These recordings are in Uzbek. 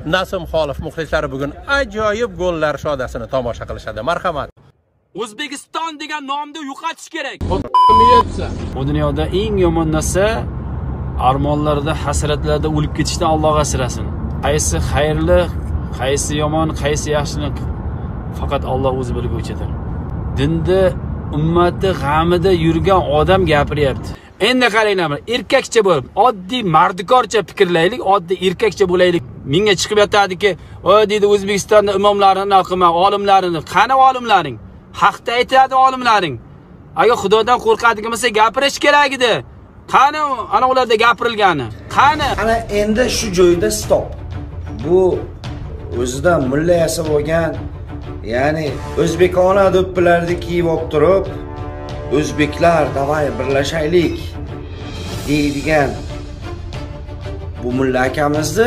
Nasim Xolif muxlislari bugun ajoyib gollar shodasini tomosha qilishadi. Marhamat. O'zbekiston degan nomni yo'qotish kerak. Bu dunyoda eng yomon narsa armonlarda, hasratlarda o'lib ketishdan Alloh asrasin. Qaysi xayrli, qaysi yomon, qaysi yaxshilik faqat Alloh o'zi bilguvchidir. Dinda ummati g'amida yurgan odam gapiryapti. Endi qaranglar, erkakcha bo'lib, oddiy mardikorcha fikrlaylik, oddiy erkakcha bo'laylik. Menga chiqib yotadiki, "O deydi O'zbekistonda imomlarini qilma, olimlarini, qani olimlaring? Haqda aytadi olimlaring. Agar Xudodan qo'rqadigan bo'lsa gapirish kerak edi. Qani ana ularda gapirilgani? Qani?" Ana endi shu joyda stop. Bu o'zida mulla yasab bo'lgan, ya'ni o'zbekona do'ppilarni kiyib olib turib, o'zbeklar davay birlashaylik deydigan bu mulla akamizni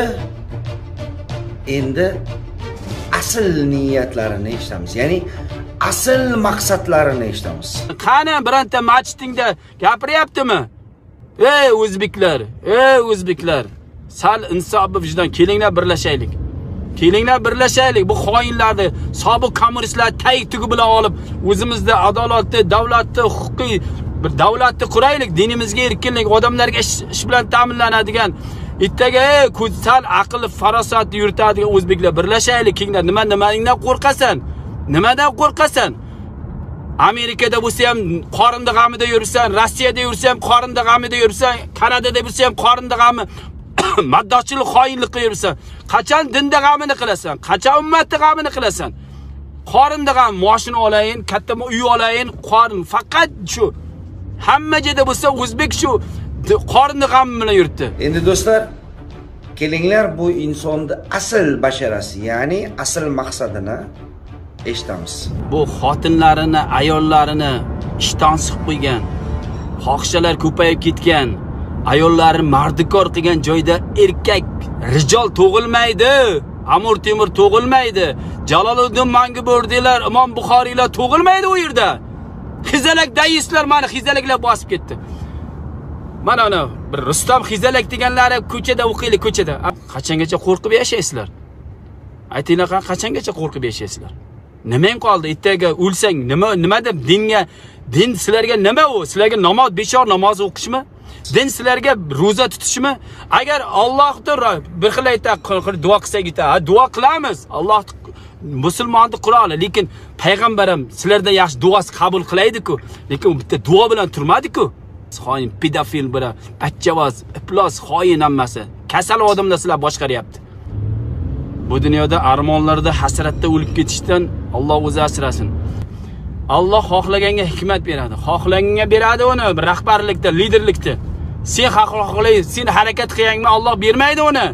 endi asl niyatlarini eshitamiz. Ya'ni asl maqsadlarini eshitamiz. Qani bironta masjidingda gapiryaptimi? Ey o'zbeklar, ey o'zbeklar, sal insof vijdon kelinglar birlashaylik. Kelinglar birlashaylik. Bu xoinlarni, sobiq kommunistlar tag tugi bilan olib, o'zimizda adolatli, davlatli, huquqiy bir davlatni quraylik, dinimizga erkinlik, odamlarga ish bilan ta'minlanadigan, ertaga sal aql, farosatli yuritadigan o'zbeklar birlashaylik. Kenglar, nimadan qo'rqasan? Nimadan qo'rqasan? Amerikada bo'lsa ham qorinda g'amida yursan, Rossiyada yursa ham qorinda g'amida yursan, Kanadada bo'lsa ham qorinda g'ami, maddochilik, xoinlik qilirsan. Qachon dinda g'amini qilasan? Qachon ummatning g'amini qilasan? Qorinda g'am, mashina olayin, katta uy olayin, qorin faqat shu. Hamma joyda bo'lsa o'zbek shu qorinda g'am bilan yuribdi. Endi do'stlar, kelinglar bu insonning asl basharasi, ya'ni asl maqsadini eshitamiz. Bu xotinlarini, ayollarini ishton siqib qo'ygan, fohishalar ko'payib ketgan, ayollarni mardikor qilgan joyda erkak, rijol tug'ilmaydi. Amir Temur tug'ilmaydi. Jaloliddin Manguberdilar, Imom Buxoriylar tug'ilmaydi u yerda. Xizalak deistlar mana xizalaklar bosib ketdi. Mana ana bir Rustam xizalak deganlari ko'chada o'qiylik, ko'chada. Qachongacha qo'rqib yashaysizlar? Aytinglar, qachongacha qo'rqib yashaysizlar? Nimang qoldi? Ertaga o'lsang nima deb din sizlarga nima u? Sizlarga namoz, beshor namoz o'qishmi? Din sizlarga roza tutishmi? Agar Allohdir bir xil aytadi, duo qilsak aytadi, duo qilamiz. Alloh musulmonning quroli, lekin payg'ambarim sizlardan yaxshi duosi qabul qilaydi-ku, lekin u bitta duo bilan turmadi-ku. Xoin, pedofil bira, bachchavoz, iflos, xoin hammasi. Kasal odamlar sizlar boshqaryapti. Bu dunyoda armonlarda, hasratda o'lib ketishdan Alloh o'zi asrasin. Alloh xohlaganga hikmat beradi. Xohlaganga beradi uni rahbarlikda, liderlikda. Sen xohlaysan, sen harakat qilganga Alloh bermaydi uni.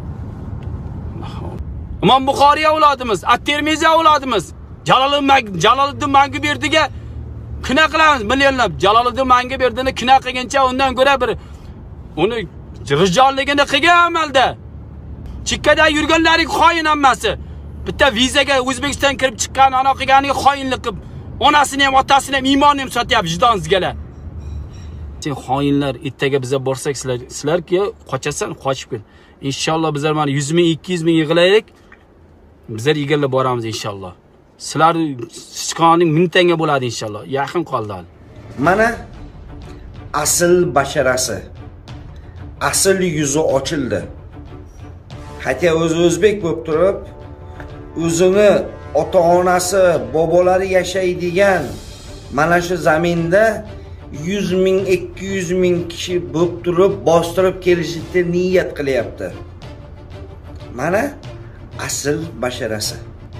Imom Buxoriy avlodimiz, At-Termiziy avlodimiz, Jaloliddin Manguberdiga kina qilamiz millionlab. Jaloliddin Manguberdini kina qilgancha undan ko'ra bir uni rijolligini qilgan amalda. Chekkada yurganlaring xoin hammasi. Bitta vizaga O'zbekiston kirib chiqqan ana qilganiga xoinlik qilib, onasini ham, otasini ham, iymonini ham sotyapti vijdonsizgalar. Sen xoinlar, ertaga biza borsak sizlarki qochasan, qochib kel. Inshaalloh bizlar mana 100 ming, 200 ming yig'laylik. Bizlar egallab boramiz inshaalloh. Sizlar sichqoning 1000 tanga bo'ladi inshaalloh. Yaqin qoldi. Mana asl basharasi, asl yuzi ochildi. Hatto o'zbek bo'lib turib, o'zini ota-onasi, bobolari yashaydigan mana shu zaminda 100 ming, 200 ming kishi bo'lib turib, bostirib kelishni niyat qilyapti. Mana asl basharasi.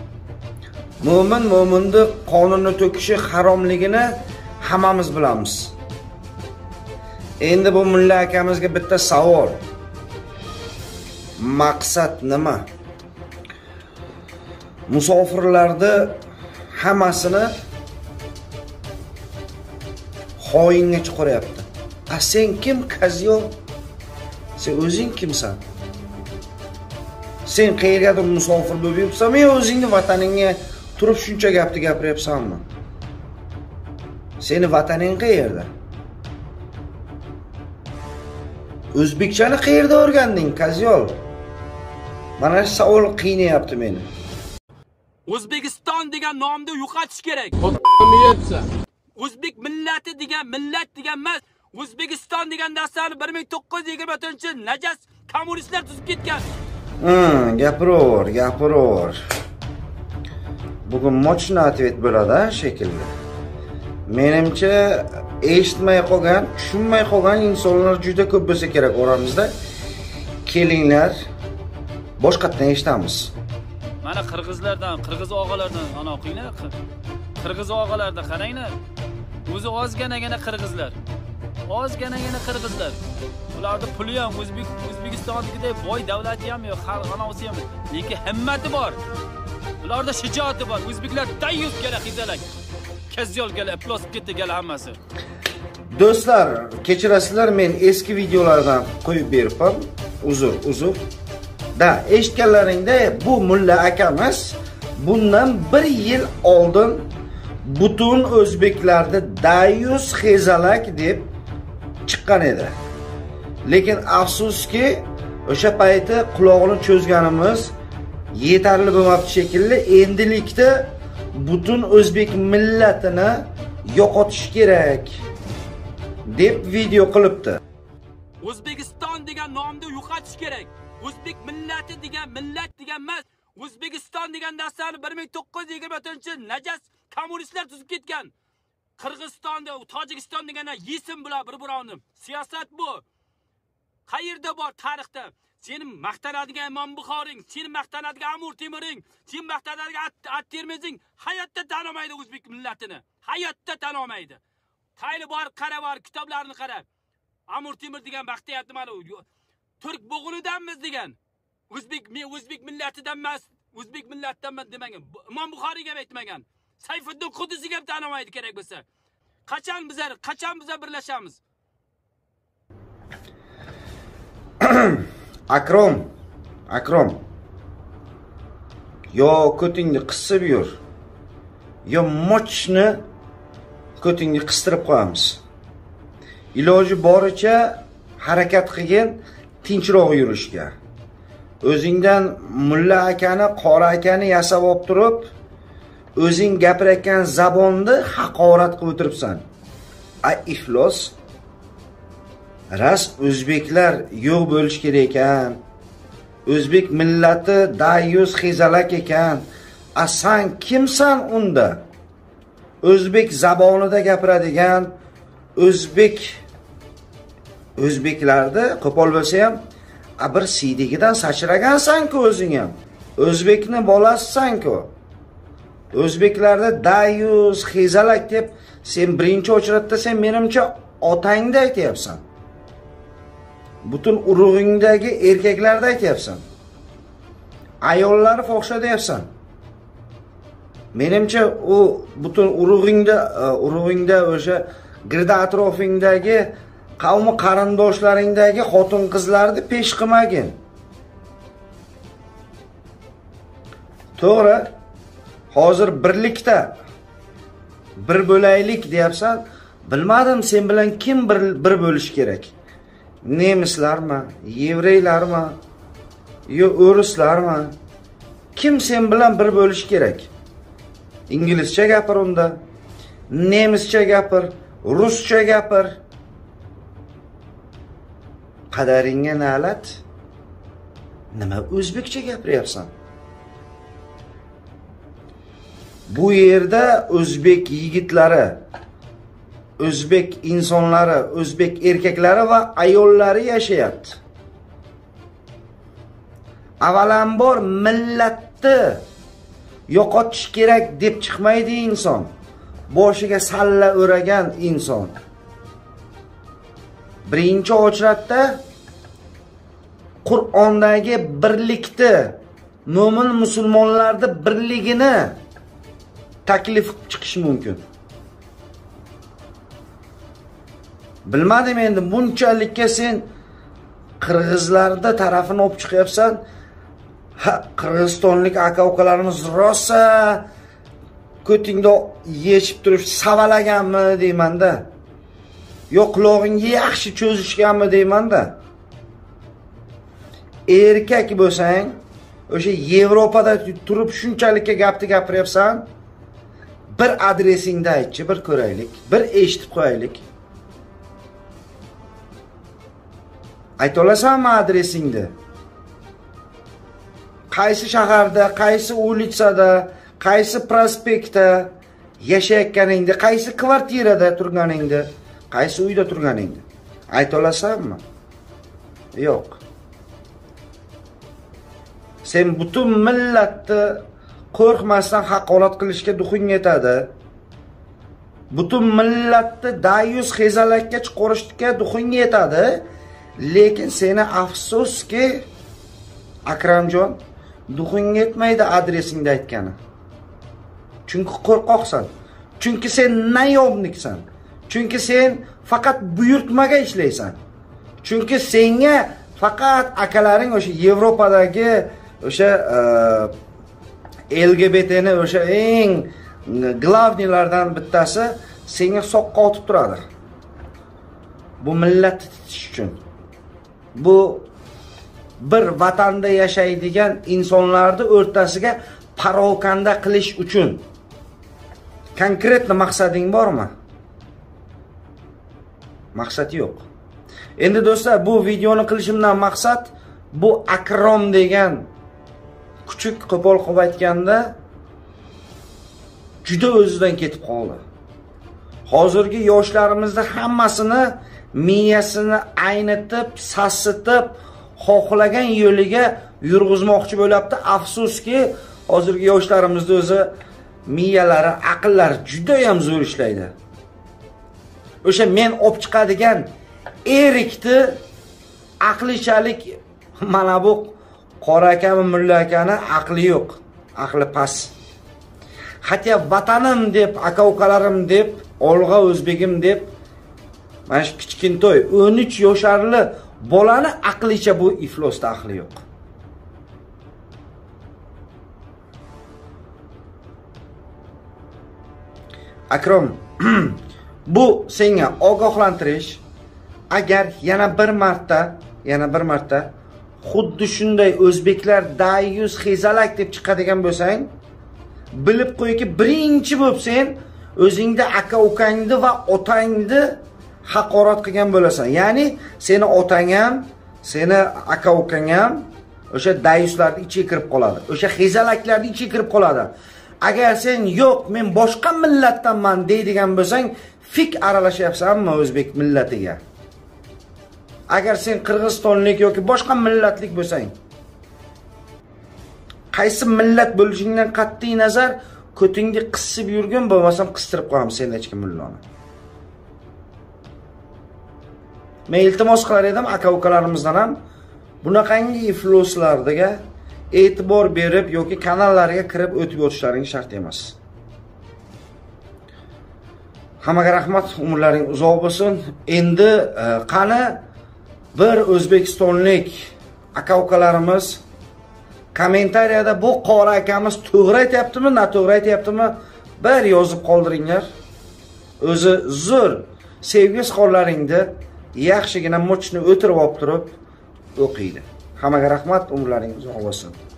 Mo'minni qonunni to'kishi haromligini hammamiz bilamiz. Endi bu mulla akamizga bitta savol. Maqsad nima? Musofirlarni hammasini xoinga chiqaryapti. Sen kim, Qaziyo? Sen o'zing kimsan? Sen qayergadir musofir bo'lib yuribsanmi yo o'zingni vataningga turib shuncha gapni gapiryapsanmi? Seni vataning qayerda? O'zbekchani qayerda o'rganding, Qaziyo? Mana shu savol qiynayapti meni. O'zbekiston degan nomni yo'qotish kerak. O'zbek millati degan millat degan emas. O'zbekiston degan narsani 1924-yil najas kommunistlar tuzib ketgan. Gapiraver. Bugun mochna atvet bo'ladi shekilli. Menimcha eshitmay qolgan, tushunmay qolgan insonlar juda ko'p bo'lsa kerak oramizda. Kelinglar, boshqatdan eshitamiz. Mana qirg'iz og'alardan ana o'qinglar. Qirg'iz og'alarda qaranglar. O'zi ozganagina qirg'izlar. Ularda puli ham O'zbekistondagidek boy davlati ham yo'q, xalq anavsi ham, lekin himmati bor. Ularda shijoati bor. O'zbeklar dayyus gala xizalak. Kazyol gala plosib ketdi gala hammasi. Do'stlar, kechirasizlar, men eski videolardan qo'yib beribman. Uzr. Da, eshitganlaringda bu mulla akamiz bundan 1 yil oldin butun o'zbeklarni dayyus xizalak deb chiqqan edi. Lekin afsuski, o'sha payti quloqni cho'zganimiz yetarli bo'lmabdi shekilli. Endilikda butun o'zbek millatini yo'qotish kerak deb video qilibdi. O'zbekiston degan nomni yo'qotish kerak. O'zbek millati degan millat degan emas. O'zbekiston degan narsani 1924-yil najas kommunistlar tuzib ketgan. Qirg'izistonda, Tojikiston deganlar yesin bular bir-birini. Siyosat bu. Qayerda bor tarixda? Seni maqtanadigan Imom Buxoring, seni maqtanadigan Amir Temurning, seni maqtanadigan At-Termizing hayotda tanimaydi o'zbek millatini. Hayotda tanimaydi. Qayli bor qara, kitoblarini qara. Amir Temur degan maqtayapti mana Turk bo'g'inidanmiz degan. O'zbek millatidan emas, o'zbek millatidan demagan. Imom Buxoriyga aytmagan. Sayfiddin Qudusiyga ham tanimaydi kerak bo'lsa. Qachon bizlar birlashamiz? Akrom. Yo ko'tingni qisib yur. Yo mochni ko'tingni qistirib qo'yamiz. Iloji boricha harakat qilgin, tinchroq yurishga. O'zingdan mulla akani, qora akani yasab olib turib, o'zing gapirayotgan zabonni haqorat qilib o'tiribsan. Iflos. Ras o'zbeklar yo'q bo'lish kerak ekan. O'zbek millati dayyus xizalak ekan. San kimsan unda? O'zbek zabonida gapiradigan, o'zbeklarda qo'pol bo'lsa ham bir siydigidan sachragansan-ku o'zing ham. O'zbekni bolasisan-ku. O'zbeklarda dayyus xizalak deb sen birinchi o'chratda sen menimcha otangda aytyapsan. Butun urug'ingdagi erkaklarda aytyapsan. Ayollar fohsha deyapsan. Menimcha u butun urug'ingda o'sha girda atrofingdagi qavmi qarindoshlaringdagi xotin qizlarni pesh qilmagin. To'g'ri, hozir birlikda bir bo'laylik deyapsan. Bilmadim sen bilan kim bir bo'lish kerak? Nemislarmi, yevreylarmi, yo o'rislarmi? Kim sen bilan bir bo'lish kerak? İngilizcha gapir unda, nemischa gapir, ruscha gapir. Qadaringga na'lat. Nima o'zbekcha gapiryapsan? Bu yerda o'zbek yigitlari, o'zbek insonlari, o'zbek erkaklari va ayollari yashayapti. Avvalambor millatni yo'qotish kerak deb chiqmaydi inson. Boshiga salla o'ragan inson. Birinchi ochratda Qur'ondagi birlikni, mo'min musulmonlarning birligini taklif chiqish mumkin. Bilmadim endi bunchalikka sen qirg'izlarda tarafini olib chiqyapsan. Qirg'izistonlik aka-ukalarimiz rosa ko'tingda yechib turib savalaganmi deymanda. Yo'q, quloqingga yaxshi cho'zishganmi deymanda. Erkak bo'lsang, o'sha Yevropada turib shunchalikka gapni gapiryapsan? Bir adresingni aytchi, bir ko'raylik, bir eshitib qo'yaylik. Ayta olasanmi adresingni? Qaysi shaharda, qaysi ulitsada, qaysi prospektda yashayotganingni, qaysi kvartirada turganingni, qaysi uyda turganingni ayta olasanmi? Yo'q. Sen butun millatni qo'rqmasdan haqorat qilishga duxing yetadi. Butun millatni dayus xezalakka chiqarishga duxing yetadi. Lekin seni afsuski Akramjon duxing yetmaydi adresingni aytgani. Chunki qo'rqoqsan. Chunki sen nayobniksan. Chunki sen faqat buyurtmaga ishlaysan. Chunki senga faqat akalaring o'sha Yevropadagi o'sha LGBTni o'sha eng glavnilardan bittasi senga soqqa otib turadi. Bu millatni titish uchun. Bu bir vatanda yashaydigan insonlarni o'rtasiga parokanda qilish uchun. Konkretni maqsading bormi? Maqsad yo'q. Endi do'stlar, bu videoni qilishimdan maqsad bu Akrom degan kuchuk qo'pol qilib aytganda juda o'zidan ketib qoldi. Hozirgi yoshlarimizni hammasini miyasini aynitib, sassitib, xohlagan yo'liga yurg'izmoqchi bo'lyapti. Afsuski, hozirgi yoshlarimizni o'zi miyalari, aqllari juda ham zo'r ishlaydi. O'sha men olib chiqadigan erikni aqlichalik mana bu qora akami, mulla akani aqli yo'q, aqli past. Hatto vatanim deb, aka-ukalarim deb, olg'a o'zbegim deb mana shu kichkintoy 13 yoshlarli bolani aqlicha bu iflosda aqli yo'q. Akrom, bu senga ogohlantirish. Agar yana bir marta xuddi shunday o'zbeklar dayus xezalak deb chiqadigan bo'lsang, bilib qo'yki, birinchi bo'lib sen o'zingda aka-ukangni va otangni haqorat qilgan bo'lasan. Ya'ni seni otang ham, seni aka-ukang ham o'sha dayuslarning ichiga kirib qoladi. O'sha xezalaklarning ichiga kirib qoladi. Agar sen yo'q, men boshqa millatdanman deydigan bo'lsang, fik aralashyapsanmi o'zbek millatiga? Agar sen Qirg'izistonlik yoki boshqa millatlik bo'lsang, qaysi millat bo'lishingdan qat'iy nazar ko'tingni qisib yurgan, bo'lmasam qistirib qo'yamiz seni hech kim mulloni. Men iltimos qilar edim aka-ukalarimizdan ham bunaqangi ifloslarga e'tibor berib yoki kanallariga kirib o'tib o'tishlaring shart emas. Hammaga rahmat, umrlaring uzoq bo'lsin. Endi qani bir o'zbekistonlik aka-ukalarimiz kommentariyada bu qora akamiz to'g'ri aytayaptimi, noto'g'ri aytayaptimi bir yozib qoldiringlar. O'zi zo'r sevgi izhorlaringni yaxshigina mochni o'tirib olib turib o'qiydi. Hammaga rahmat, umrlaring uzoq bo'lsin.